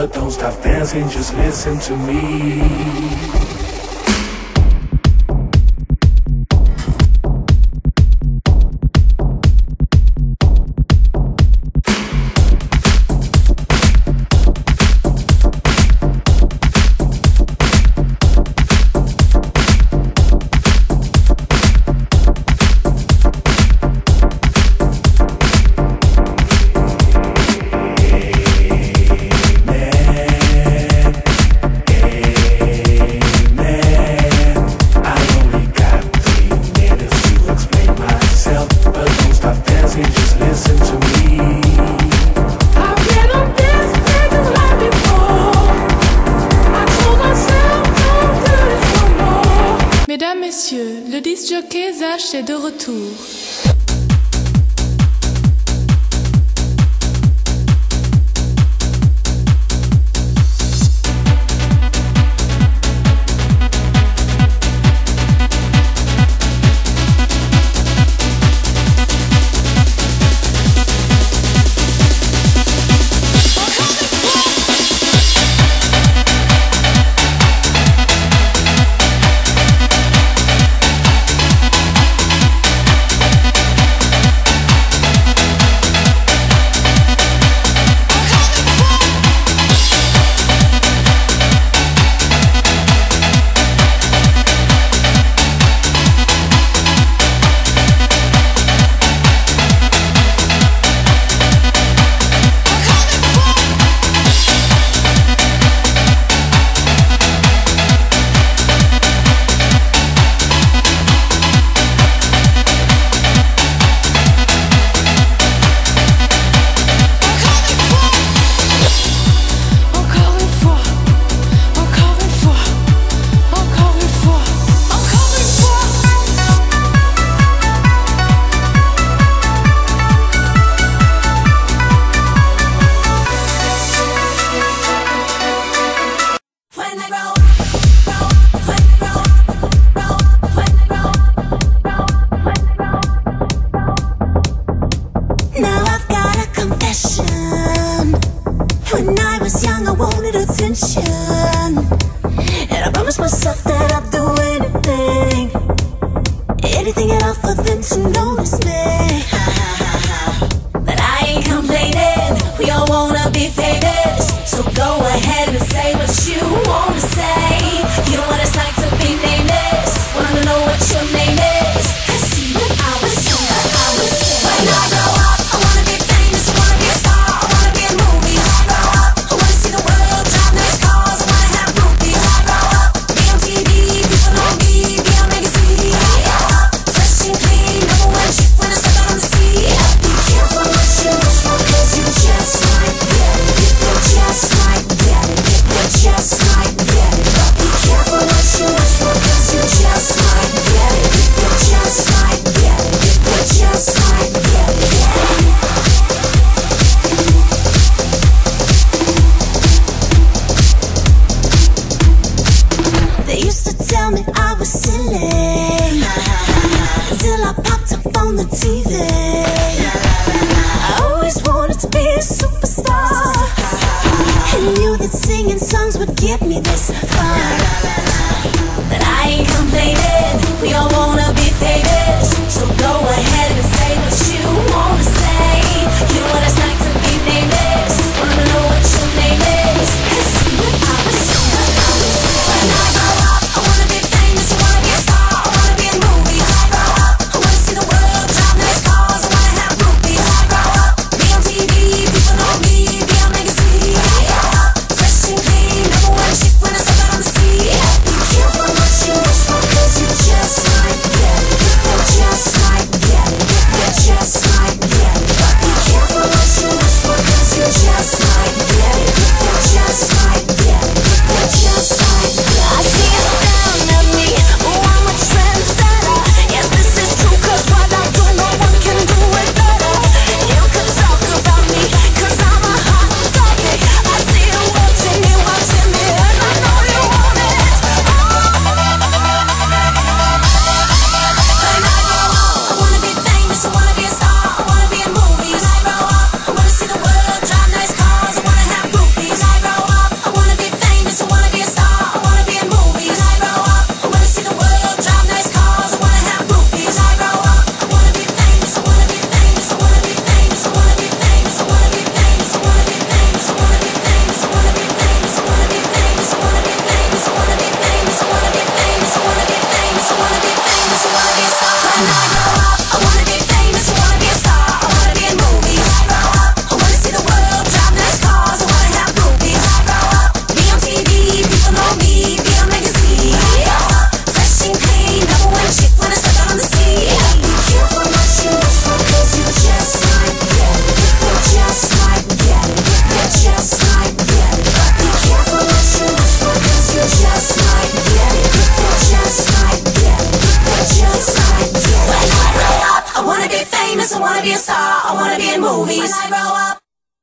but don't stop dancing, just listen to me. Mesdames, Messieurs, le disc jockey Zach est de retour. When I was young, I wanted attention, and I promised myself that I'd do anything at all for them to notice me. But I ain't complaining, we all wanna be famous, so go ahead and say what you wanna say. You know what it's like to be nameless, wanna know what your name is. 'Cause see, when I was younger, I was when I grow up, I wanna be famous, I wanna be a star, I wanna be in movies. I grow up, I wanna see the world, drive nice cars, I wanna have groupies. I grow up, be on TV, people know me, be on magazine. Fresh and clean, number one chick when I step out on the scene. Be careful what you wish for, 'cause you just might get it. If you're just might get it, if you're just might get it. Be careful what you wish for, 'cause you just might get it. If you're just might get it, if you're just might get it. They used to tell me I was silly until I popped up on the TV. I always wanted to be a superstar and knew that singing songs would get me this far. But I ain't complaining, we all wanna be famous, so go ahead and say what you wanna say. You know what it's like to be nameless, wanna know what your name is. 'Cause when I was younger, I was when I grow up, I wanna be famous, I wanna be a star, I wanna be in movies. I grow up, I wanna see the world, drive nice cars, I wanna have groupies. I grow up, be on TV, people know me, be on magazine. Fresh and clean, number one chick when I step out on the scene. Be careful what you wish for, 'cause you movies. When I grow up.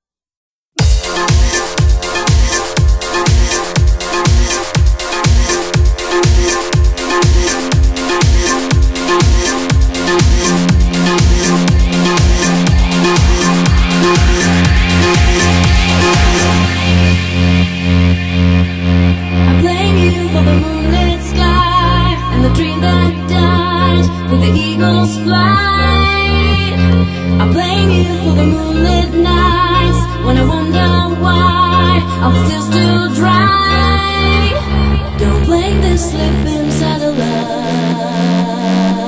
I blame you for the moonlit sky and the tree that died with the eagle's flight. I blame you for the moonlit nights when I wonder why our tears still dry. Don't blame the slip inside the light.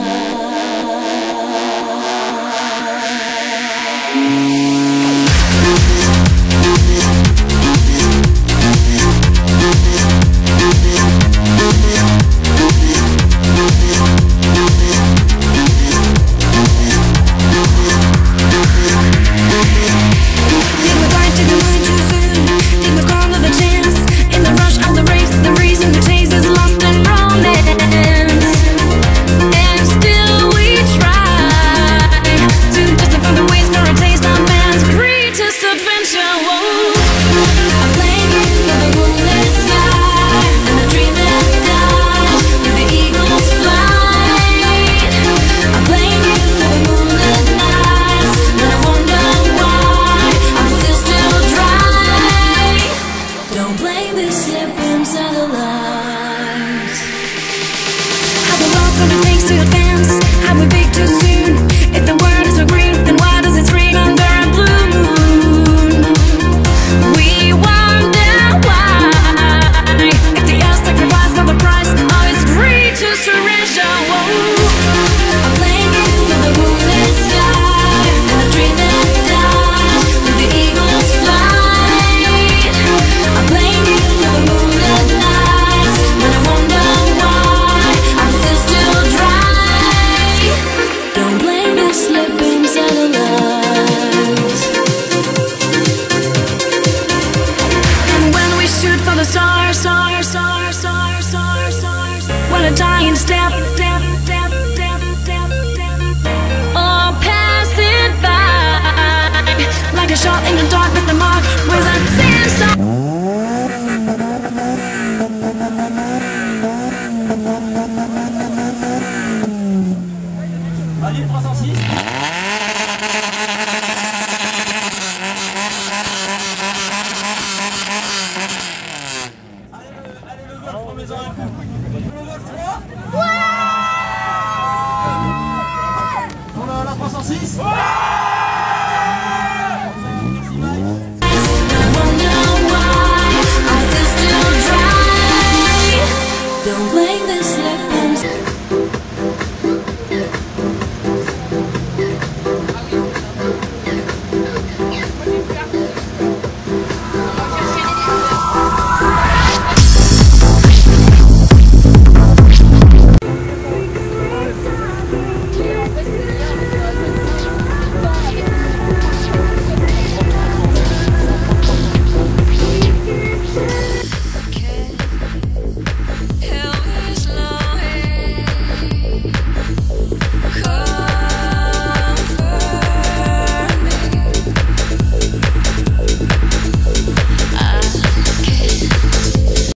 Well, a dying step, or pass it by like a shot in the darkness. The mark was a sin. Allez, 306. On a la 306.